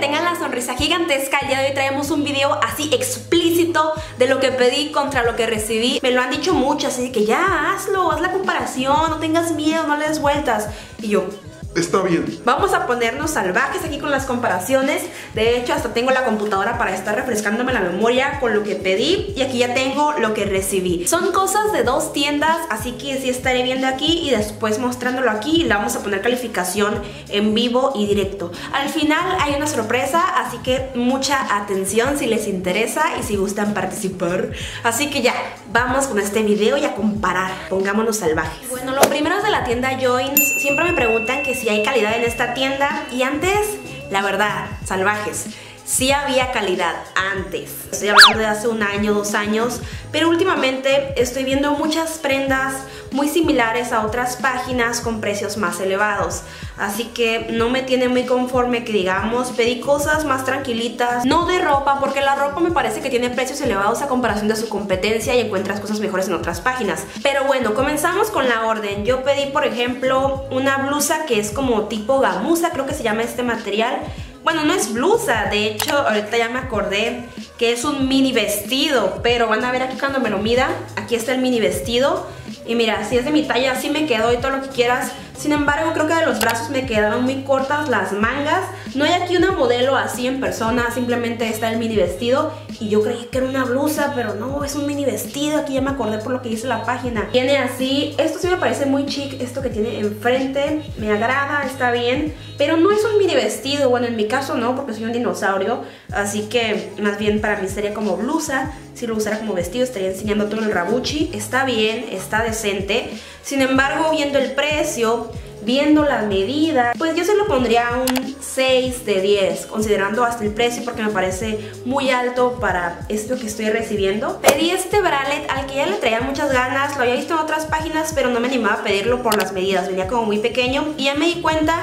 tengan la sonrisa gigantesca. El día de hoy traemos un video así explícito de lo que pedí contra lo que recibí. Me lo han dicho mucho, así que ya hazlo, haz la comparación, no tengas miedo, no le des vueltas. Y yo... está bien. Vamos a ponernos salvajes aquí con las comparaciones. De hecho, hasta tengo la computadora para estar refrescándome la memoria con lo que pedí. Y aquí ya tengo lo que recibí. Son cosas de dos tiendas, así que sí estaré viendo aquí y después mostrándolo aquí. Y le vamos a poner calificación en vivo y directo. Al final hay una sorpresa, así que mucha atención si les interesa y si gustan participar. Así que ya, vamos con este video y a comparar. Pongámonos salvajes. Bueno, lo primero es de la tienda Joins. Siempre me preguntan que si hay calidad en esta tienda, y antes, la verdad, salvajes, sí había calidad antes. Estoy hablando de hace un año, 2 años, pero últimamente estoy viendo muchas prendas muy similares a otras páginas con precios más elevados. Así que no me tiene muy conforme que digamos, pedí cosas más tranquilitas, no de ropa, porque la ropa me parece que tiene precios elevados a comparación de su competencia y encuentras cosas mejores en otras páginas. Pero bueno, comenzamos con la orden. Yo pedí, por ejemplo, una blusa que es como tipo gamuza, creo que se llama este material. Bueno, no es blusa, de hecho, ahorita ya me acordé que es un mini vestido, pero van a ver aquí cuando me lo mida, aquí está el mini vestido. Y mira, si es de mi talla, así me quedó y todo lo que quieras. Sin embargo, creo que de los brazos me quedaron muy cortas las mangas. No hay aquí una modelo así en persona, simplemente está el mini vestido. Y yo creí que era una blusa, pero no, es un mini vestido. Aquí ya me acordé por lo que dice la página. Viene así, esto sí me parece muy chic, esto que tiene enfrente. Me agrada, está bien, pero no es un mini vestido. Bueno, en mi caso no, porque soy un dinosaurio. Así que más bien para mí sería como blusa. Si lo usara como vestido estaría enseñando todo el rabuchi. Está bien, está decente. Sin embargo, viendo el precio, viendo la medida, pues yo se lo pondría un 6 de 10, considerando hasta el precio, porque me parece muy alto para esto que estoy recibiendo. Pedí este bralette al que ya le traía muchas ganas, lo había visto en otras páginas, pero no me animaba a pedirlo por las medidas, venía como muy pequeño y ya me di cuenta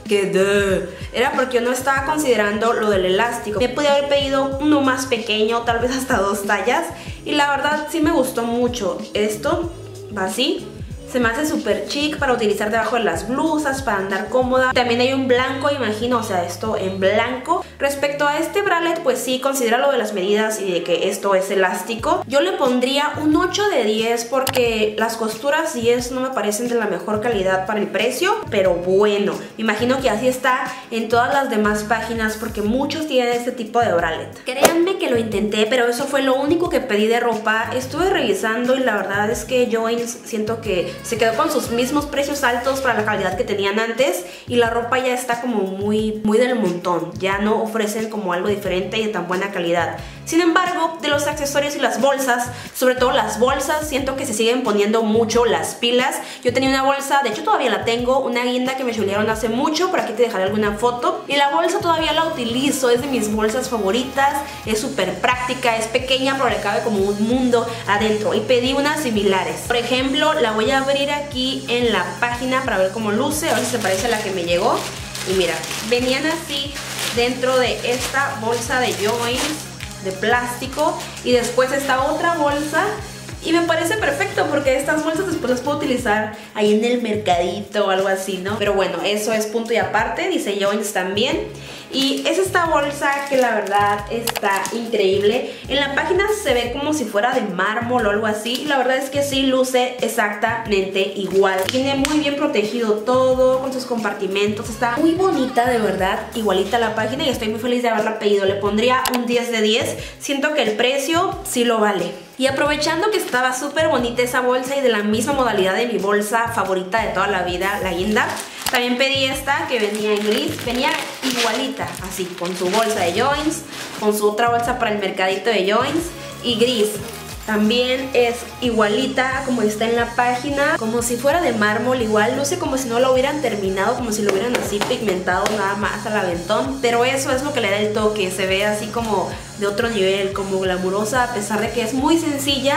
que era porque yo no estaba considerando lo del elástico. Me podía haber pedido uno más pequeño, tal vez hasta 2 tallas, y la verdad sí me gustó mucho. Esto va así. Se me hace súper chic para utilizar debajo de las blusas, para andar cómoda. También hay un blanco, imagino, o sea, esto en blanco. Respecto a este bralette, pues sí, considera lo de las medidas y de que esto es elástico. Yo le pondría un 8 de 10 porque las costuras 10 no me parecen de la mejor calidad para el precio. Pero bueno, imagino que así está en todas las demás páginas porque muchos tienen este tipo de bralette. Créanme que lo intenté, pero eso fue lo único que pedí de ropa. Estuve revisando y la verdad es que Joins siento que se quedó con sus mismos precios altos para la calidad que tenían antes y la ropa ya está como muy del montón, ya no ofrecen como algo diferente y de tan buena calidad. Sin embargo, de los accesorios y las bolsas, sobre todo las bolsas, siento que se siguen poniendo mucho las pilas. Yo tenía una bolsa, de hecho todavía la tengo, una guinda que me chulearon hace mucho, por aquí te dejaré alguna foto, y la bolsa todavía la utilizo, es de mis bolsas favoritas, es súper práctica, es pequeña pero le cabe como un mundo adentro, y pedí unas similares. Por ejemplo, la voy a abrir aquí en la página para ver cómo luce, a ver si se parece a la que me llegó. Y mira, venían así dentro de esta bolsa de Joins de plástico, y después esta otra bolsa, y me parece perfecto porque estas bolsas después las puedo utilizar ahí en el mercadito o algo así, ¿no? Pero bueno, eso es punto y aparte, dice Joins también. Y es esta bolsa que la verdad está increíble. En la página se ve como si fuera de mármol o algo así, y la verdad es que sí luce exactamente igual. Tiene muy bien protegido todo con sus compartimentos, está muy bonita, de verdad, igualita a la página, y estoy muy feliz de haberla pedido. Le pondría un 10 de 10, siento que el precio sí lo vale. Y aprovechando que estaba súper bonita esa bolsa y de la misma modalidad de mi bolsa favorita de toda la vida, la guinda, también pedí esta que venía en gris, venía igualita, así, con su bolsa de Joins, con su otra bolsa para el mercadito de Joins, y gris. También es igualita como está en la página, como si fuera de mármol, igual luce como si no lo hubieran terminado, como si lo hubieran así pigmentado nada más al aventón, pero eso es lo que le da el toque, se ve así como de otro nivel, como glamurosa, a pesar de que es muy sencilla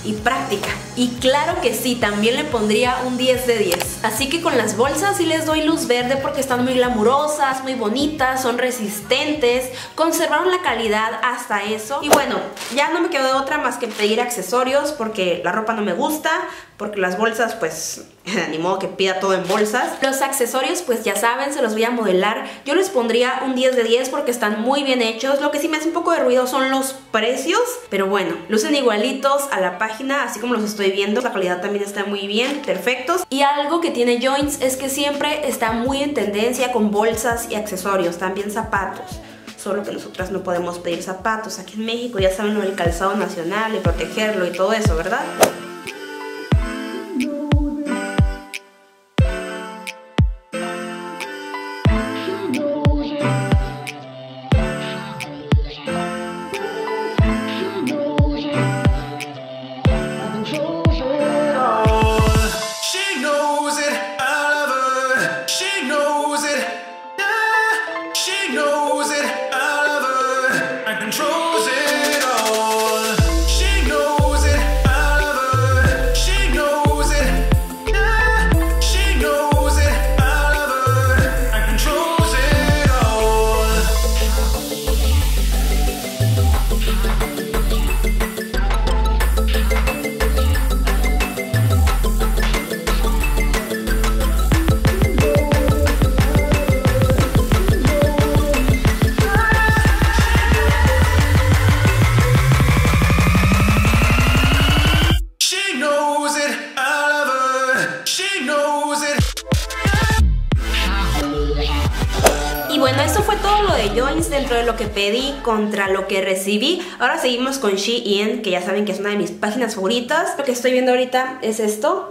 y práctica. Y claro que sí, también le pondría un 10 de 10. Así que con las bolsas sí les doy luz verde porque están muy glamurosas, muy bonitas, son resistentes, conservaron la calidad hasta eso. Y bueno, ya no me quedó de otra más que pedir accesorios porque la ropa no me gusta, porque las bolsas pues ni modo que pida todo en bolsas. Los accesorios pues ya saben, se los voy a modelar. Yo les pondría un 10 de 10 porque están muy bien hechos. Lo que sí me hace un poco de ruido son los precios, pero bueno, lucen igualitos a la página, así como los estoy viendo. La calidad también está muy bien, perfectos. Y algo que tiene Joints es que siempre está muy en tendencia con bolsas y accesorios, también zapatos. Solo que nosotras no podemos pedir zapatos. Aquí en México ya saben lo del calzado nacional y protegerlo y todo eso, ¿verdad? Y bueno, eso fue todo lo de Joints dentro de lo que pedí contra lo que recibí. Ahora seguimos con Shein, que ya saben que es una de mis páginas favoritas. Lo que estoy viendo ahorita es esto.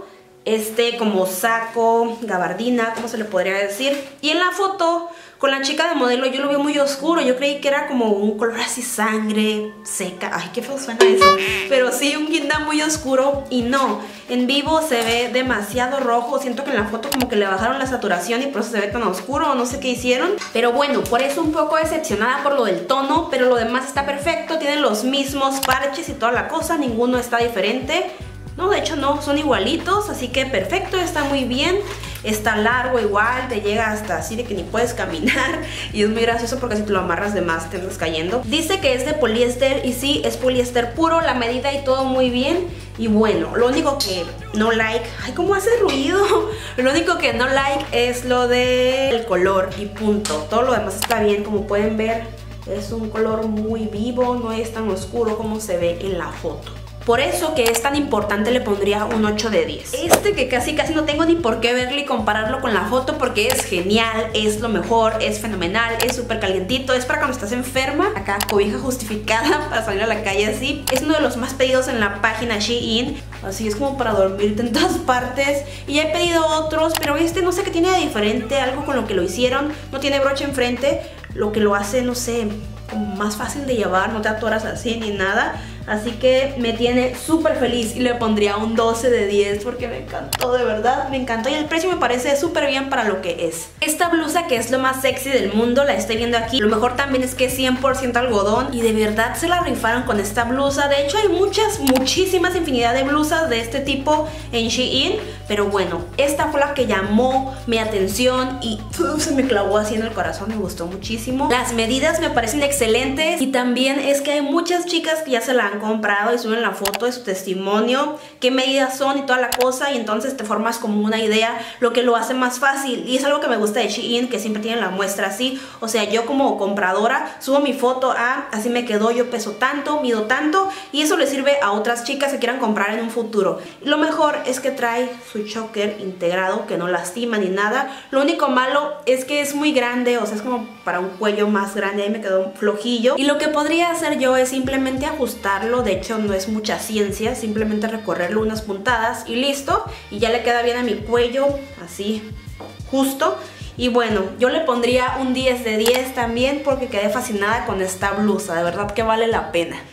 Como saco, gabardina, ¿cómo se le podría decir? Y en la foto con la chica de modelo yo lo veo muy oscuro. Yo creí que era como un color así sangre, seca. Ay, qué feo suena eso. Pero sí, un guindán muy oscuro. Y no, en vivo se ve demasiado rojo. Siento que en la foto como que le bajaron la saturación y por eso se ve tan oscuro. No sé qué hicieron. Pero bueno, por eso un poco decepcionada por lo del tono. Pero lo demás está perfecto. Tienen los mismos parches y toda la cosa. Ninguno está diferente. No, de hecho no, son igualitos, así que perfecto, está muy bien. Está largo igual, te llega hasta así de que ni puedes caminar. Y es muy gracioso porque si te lo amarras de más te andas cayendo. Dice que es de poliéster y sí, es poliéster puro, la medida y todo muy bien. Y bueno, lo único que no like... ¡Ay, cómo hace ruido! Lo único que no like es lo del color y punto. Todo lo demás está bien, como pueden ver. Es un color muy vivo, no es tan oscuro como se ve en la foto. Por eso que es tan importante le pondría un 8 de 10. Que casi no tengo ni por qué verlo y compararlo con la foto porque es genial, es lo mejor, es fenomenal, es súper calientito. Es para cuando estás enferma, acá cobija justificada para salir a la calle así. Es uno de los más pedidos en la página Shein. Así es como para dormirte en todas partes. Y ya he pedido otros, pero no sé qué tiene de diferente, algo con lo que lo hicieron. No tiene broche enfrente, lo que lo hace, no sé, como más fácil de llevar, no te atoras así ni nada. Así que me tiene súper feliz y le pondría un 12 de 10 porque me encantó, de verdad, me encantó. Y el precio me parece súper bien para lo que es. Esta blusa que es lo más sexy del mundo, la estoy viendo aquí. Lo mejor también es que es 100% algodón y de verdad se la rifaron con esta blusa. De hecho hay muchísimas infinidad de blusas de este tipo en Shein. Pero bueno, esta fue la que llamó mi atención y se me clavó así en el corazón, me gustó muchísimo. Las medidas me parecen excelentes y también es que hay muchas chicas que ya se la han comprado y suben la foto de su testimonio, qué medidas son y toda la cosa, y entonces te formas como una idea, lo que lo hace más fácil. Y es algo que me gusta de Shein, que siempre tienen la muestra así. O sea, yo como compradora subo mi foto así me quedó, yo peso tanto, mido tanto, y eso le sirve a otras chicas que quieran comprar en un futuro. Lo mejor es que trae su choker integrado, que no lastima ni nada. Lo único malo es que es muy grande, o sea, es como para un cuello más grande, ahí me quedó flojillo. Y lo que podría hacer yo es simplemente ajustarlo. De hecho no es mucha ciencia, simplemente recorrerlo unas puntadas y listo, y ya le queda bien a mi cuello, así justo. Y bueno, yo le pondría un 10 de 10 también porque quedé fascinada con esta blusa, de verdad que vale la pena. Está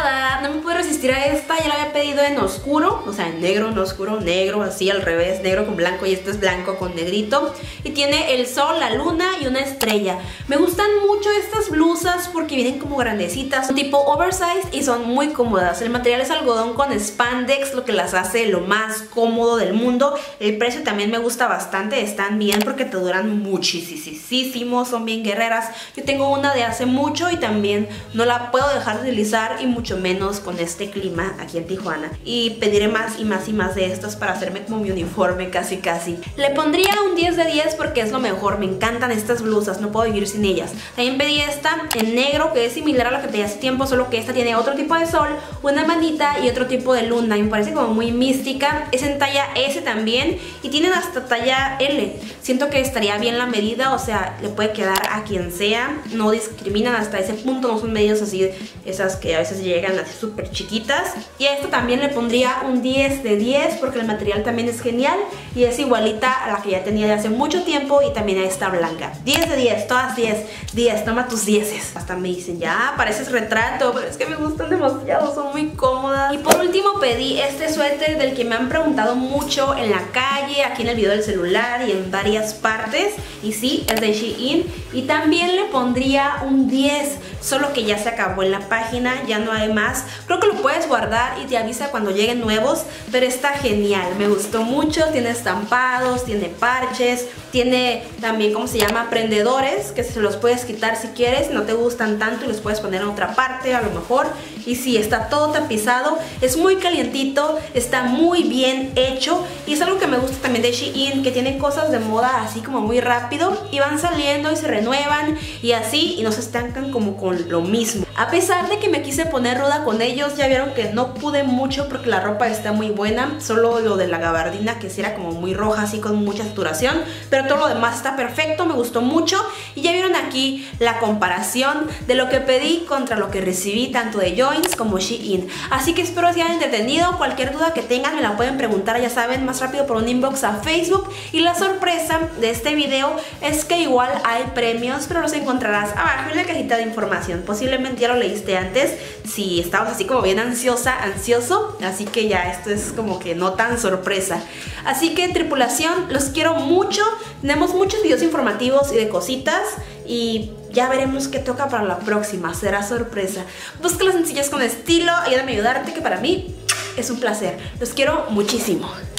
¡Tada! No me pude resistir a esta, ya la había pedido en oscuro, o sea, en negro, no oscuro, negro, así al revés, negro con blanco, y este es blanco con negrito. Y tiene el sol, la luna y una estrella. Me gustan mucho estas blusas porque vienen como grandecitas, son tipo oversized y son muy cómodas. El material es algodón con spandex, lo que las hace lo más cómodo del mundo. El precio también me gusta bastante, están bien porque te duran muchísimo, son bien guerreras. Yo tengo una de hace mucho y también no la puedo dejar de utilizar, y mucho menos con este clima aquí en Tijuana. Y pediré más y más de estas para hacerme como mi uniforme casi. Le pondría un 10 de 10 porque es lo mejor, me encantan estas blusas, no puedo vivir sin ellas. También pedí esta en negro que es similar a la que pedí hace tiempo, solo que esta tiene otro tipo de sol, una manita y otro tipo de luna, y me parece como muy mística. Es en talla S también y tienen hasta talla L. Siento que estaría bien la medida, o sea, le puede quedar a quien sea, no discriminan hasta ese punto, no son medidas así, esas que a veces llegan así súper chiquitas. Y a esto también le pondría un 10 de 10 porque el material también es genial y es igualita a la que ya tenía de hace mucho tiempo, y también a esta blanca. 10 de 10, todas 10, toma tus 10. Hasta me dicen, ya pareces retrato, pero es que me gustan demasiado, son muy cómodas. Y por último pedí este suéter del que me han preguntado mucho en la calle, aquí en el video del celular y en varias partes, y sí, es de Shein, y también le pondría un 10, solo que ya se acabó en la página, ya no hay más. Creo que lo puedes guardar y te avisa cuando lleguen nuevos, pero está genial, me gustó mucho, tiene estampados, tiene parches, tiene también, ¿cómo se llama?, prendedores, que se los puedes quitar si quieres, si no te gustan tanto, y los puedes poner en otra parte a lo mejor. Y sí, está todo tapizado, es muy calientito, está muy bien hecho, y es algo que me gusta también de Shein, que tiene cosas de moda así como muy rápido, y van saliendo y se renuevan y así, y no se estancan como con lo mismo. A pesar de que me quise poner ruda con ellos, ya vieron que no pude mucho porque la ropa está muy buena, solo lo de la gabardina que sí era como muy roja, así con mucha saturación, pero todo lo demás está perfecto, me gustó mucho. Y ya vieron aquí la comparación de lo que pedí contra lo que recibí tanto de Joins como Shein. Así que espero que se hayan entretenido. Cualquier duda que tengan me la pueden preguntar, ya saben, más rápido por un inbox a Facebook. Y la sorpresa de este video es que igual hay premios, pero los encontrarás abajo en la cajita de información. Posiblemente ya lo leíste antes si estabas así como bien ansioso, así que ya esto es como que no tan sorpresa. Así que tripulación, los quiero mucho, tenemos muchos videos informativos y de cositas, y ya veremos qué toca para la próxima, será sorpresa. Busca las sencillas con estilo, ayúdame a ayudarte, que para mí es un placer. Los quiero muchísimo.